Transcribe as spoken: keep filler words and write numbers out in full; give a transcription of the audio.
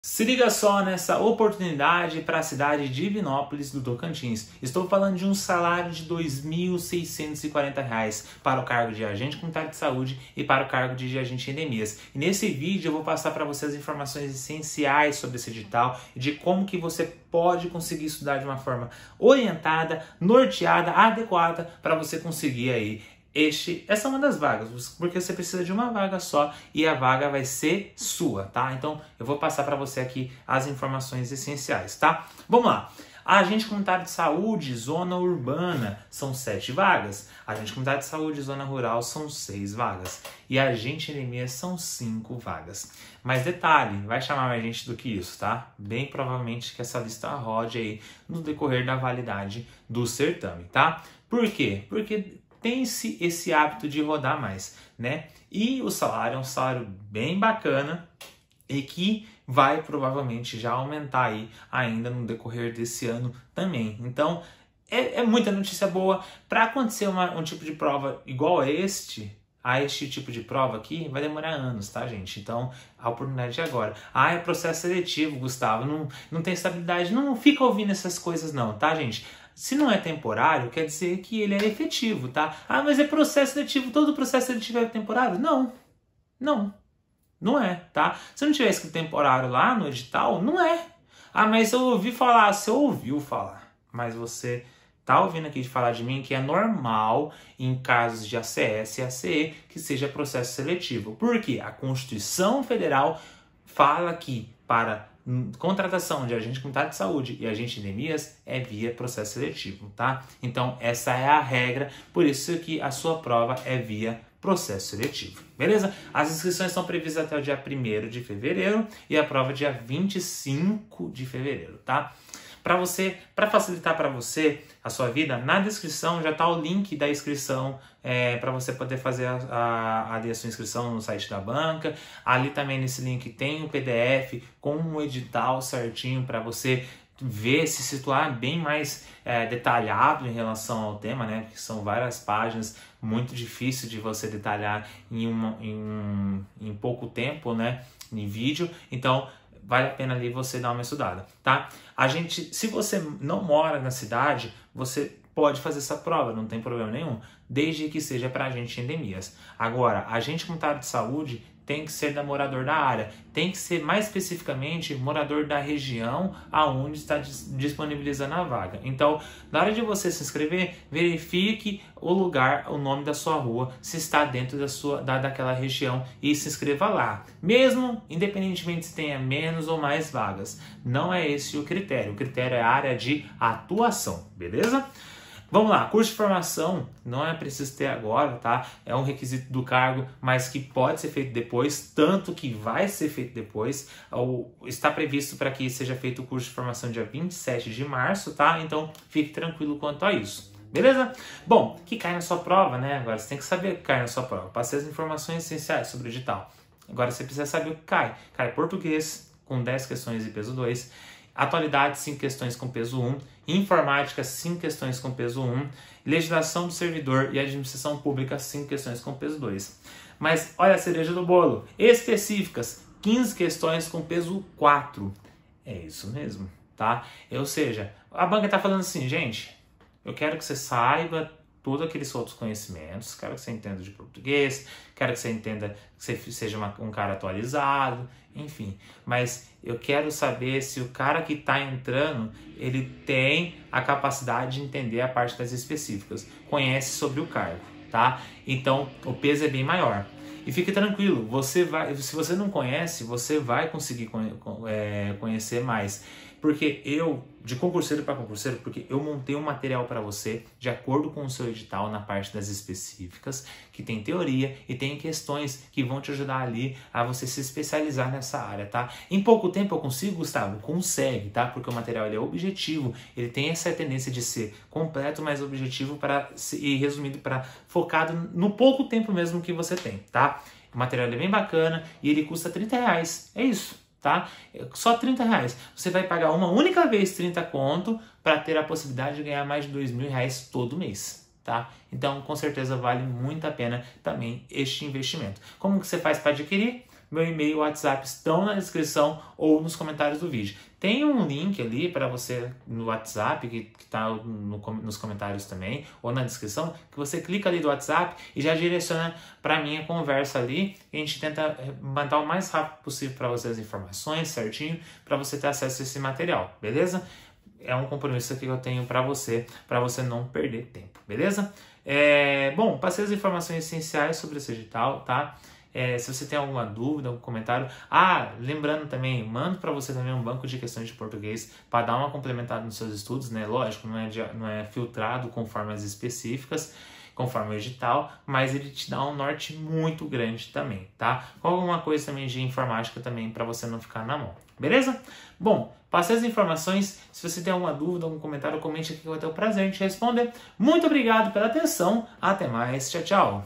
Se liga só nessa oportunidade para a cidade de Divinópolis do Tocantins. Estou falando de um salário de dois mil seiscentos e quarenta reais para o cargo de agente comunitário de saúde e para o cargo de agente de endemias. E nesse vídeo eu vou passar para vocês informações essenciais sobre esse edital e de como que você pode conseguir estudar de uma forma orientada, norteada, adequada para você conseguir aí Este, essa é uma das vagas, porque você precisa de uma vaga só e a vaga vai ser sua, tá? Então, eu vou passar para você aqui as informações essenciais, tá? Vamos lá. Agente comunitário de saúde, zona urbana, são sete vagas. Agente comunitário de saúde, zona rural, são seis vagas. E agente de endemias são cinco vagas. Mas detalhe, vai chamar mais gente do que isso, tá? Bem provavelmente que essa lista rode aí no decorrer da validade do certame, tá? Por quê? Porque tem-se esse hábito de rodar mais, né? E o salário é um salário bem bacana e que vai provavelmente já aumentar aí ainda no decorrer desse ano também. Então, é, é muita notícia boa. Para acontecer uma, um tipo de prova igual a este, a este tipo de prova aqui, vai demorar anos, tá, gente? Então, a oportunidade é agora. Ah, é processo seletivo, Gustavo, não, não tem estabilidade. Não fica ouvindo essas coisas não, tá, gente? Se não é temporário, quer dizer que ele é efetivo, tá? Ah, mas é processo seletivo, todo processo seletivo é temporário? Não, não, não é, tá? Se não tiver escrito temporário lá no edital, não é. Ah, mas eu ouvi falar, você ouviu falar, mas você tá ouvindo aqui de falar de mim que é normal em casos de A C S e A C E que seja processo seletivo. Por quê? A Constituição Federal fala que para contratação de agente comunitário de saúde e agente de endemias é via processo seletivo, tá? Então, essa é a regra, por isso que a sua prova é via processo seletivo, beleza? As inscrições estão previstas até o dia primeiro de fevereiro e a prova dia vinte e cinco de fevereiro, tá? Para você, para facilitar para você a sua vida, na descrição já está o link da inscrição é, para você poder fazer a, a, a sua inscrição no site da banca. Ali também nesse link tem o P D F com um edital certinho para você ver, se situar bem mais é, detalhado em relação ao tema, né? Porque são várias páginas, muito difícil de você detalhar em, uma, em, um, em pouco tempo, né? Em vídeo. Então, vale a pena ali você dar uma estudada, tá? A gente, se você não mora na cidade, você pode fazer essa prova, não tem problema nenhum, desde que seja para agente de endemias. Agora, agente comunitário de saúde tem que ser da morador da área, tem que ser mais especificamente morador da região aonde está disponibilizando a vaga. Então, na hora de você se inscrever, verifique o lugar, o nome da sua rua, se está dentro da sua da, daquela região e se inscreva lá. Mesmo, independentemente se tenha menos ou mais vagas, não é esse o critério. O critério é a área de atuação, beleza? Vamos lá, curso de formação não é preciso ter agora, tá? É um requisito do cargo, mas que pode ser feito depois, tanto que vai ser feito depois. Ou está previsto para que seja feito o curso de formação dia vinte e sete de março, tá? Então fique tranquilo quanto a isso. Beleza? Bom, que cai na sua prova, né? Agora você tem que saber o que cai na sua prova. Passei as informações essenciais sobre o edital. Agora você precisa saber o que cai. Cai português, com dez questões de peso dois. Atualidade, cinco questões com peso um. Informática, cinco questões com peso um. Legislação do servidor e administração pública, cinco questões com peso dois. Mas olha a cereja do bolo. Específicas, quinze questões com peso quatro. É isso mesmo, tá? Ou seja, a banca está falando assim, gente, eu quero que você saiba todos aqueles outros conhecimentos, quero que você entenda de português, quero que você entenda, que você seja uma, um cara atualizado, enfim. Mas eu quero saber se o cara que está entrando, ele tem a capacidade de entender a parte das específicas, conhece sobre o cargo, tá? Então, o peso é bem maior. E fique tranquilo, você vai, se você não conhece, você vai conseguir é, conhecer mais. Porque eu, de concurseiro para concurseiro, porque eu montei um material para você de acordo com o seu edital na parte das específicas, que tem teoria e tem questões que vão te ajudar ali a você se especializar nessa área, tá? Em pouco tempo eu consigo, Gustavo? Consegue, tá? Porque o material ele é objetivo, ele tem essa tendência de ser completo, mas objetivo para e resumido para focado no pouco tempo mesmo que você tem, tá? O material é bem bacana e ele custa trinta reais, é isso. Tá? Só trinta reais. Você vai pagar uma única vez trinta conto para ter a possibilidade de ganhar mais de dois mil reais todo mês, tá? Então, com certeza vale muito a pena também este investimento. Como que você faz para adquirir? meu e-mail e WhatsApp estão na descrição ou nos comentários do vídeo. Tem um link ali para você no WhatsApp, que está no, nos comentários também, ou na descrição, que você clica ali do WhatsApp e já direciona para a minha conversa ali. E a gente tenta mandar o mais rápido possível para você as informações certinho, para você ter acesso a esse material, beleza? É um compromisso que eu tenho para você, para você não perder tempo, beleza? É, bom, passei as informações essenciais sobre esse edital, tá? É, se você tem alguma dúvida, algum comentário... Ah, lembrando também, mando para você também um banco de questões de português para dar uma complementada nos seus estudos, né? Lógico, não é, de, não é filtrado com formas específicas, conforme o edital, mas ele te dá um norte muito grande também, tá? Com alguma coisa também de informática também para você não ficar na mão, beleza? Bom, passei as informações. Se você tem alguma dúvida, algum comentário, comente aqui que eu vou ter o prazer de te responder. Muito obrigado pela atenção, até mais, tchau, tchau!